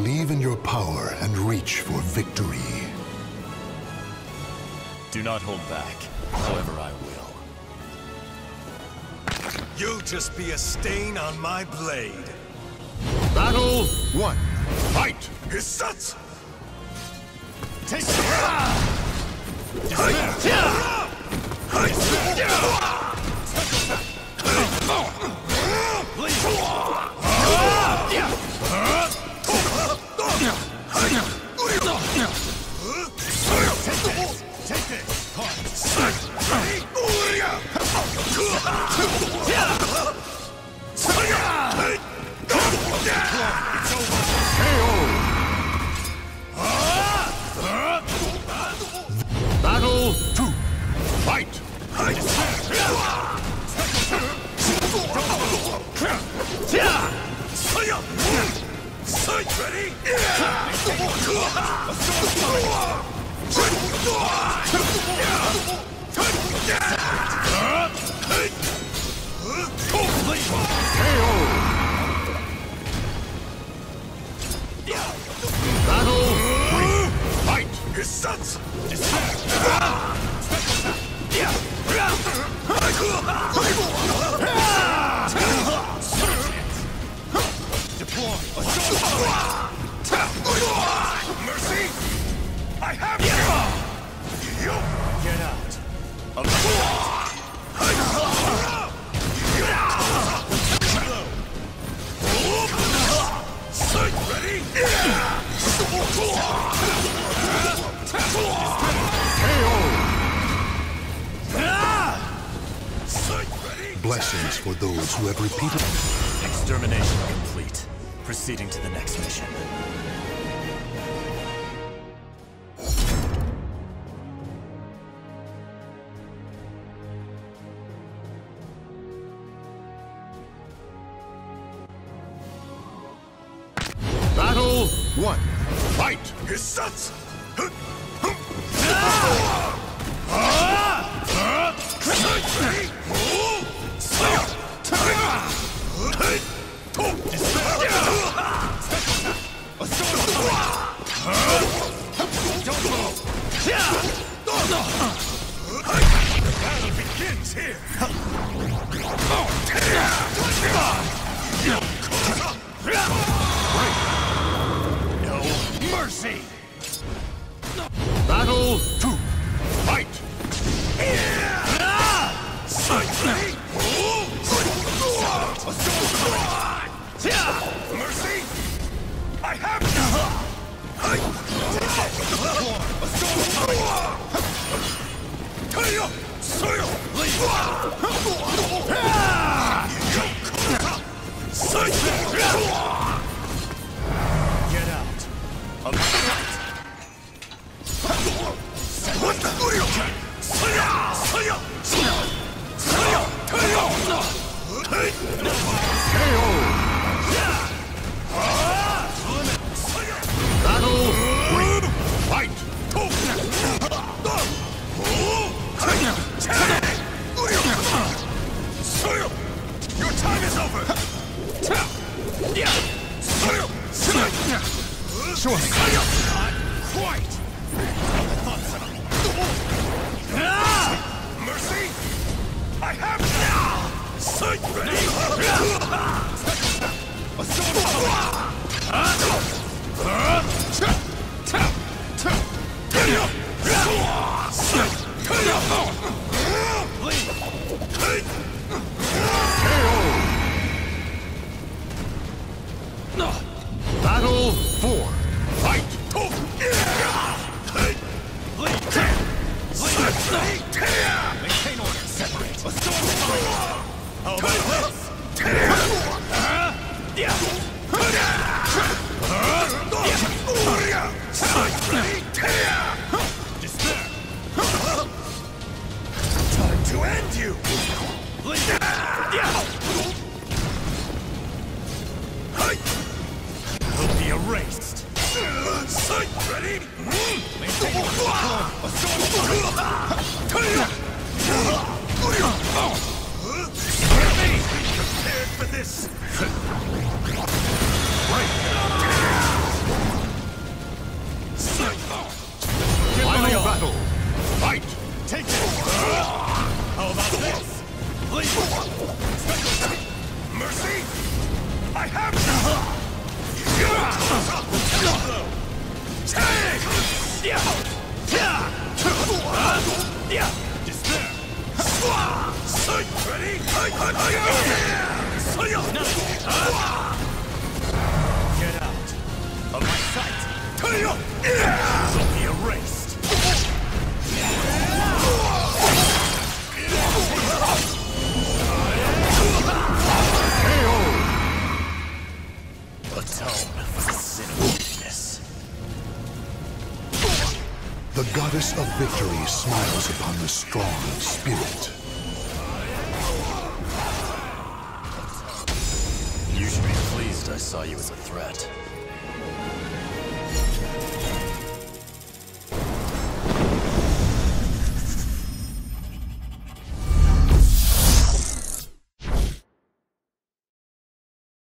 Believe in your power and reach for victory. Do not hold back. However, I will. You'll just be a stain on my blade. Battle 1. Fight! His sons! Take Battle 2. Fight! Ready? Battle 3. Fight! His sons! Mercy! I have you! Get out. Ready? Blessings for those who have repeated. Extermination complete. Proceeding to the next mission. Battle 1. Fight! His sons! Battle begins here! No mercy! Battle 2. Fight! Mercy! I have Get out. Of sight. Battle 3. Fight! Your time is over! Sure. Not quite! I thought so. Mercy! I have now! Sight ready! Battle 4. Fight! Maintain order. Separate. How about Despair. Time to end you! Will be erased. Sight ready! Maintain Prepared for this! Despair! Sight ready! Get out of my sight! You'll be erased! Atone for the sin of weakness. The goddess of victory smiles upon the strong of spirit. You should be pleased I saw you as a threat.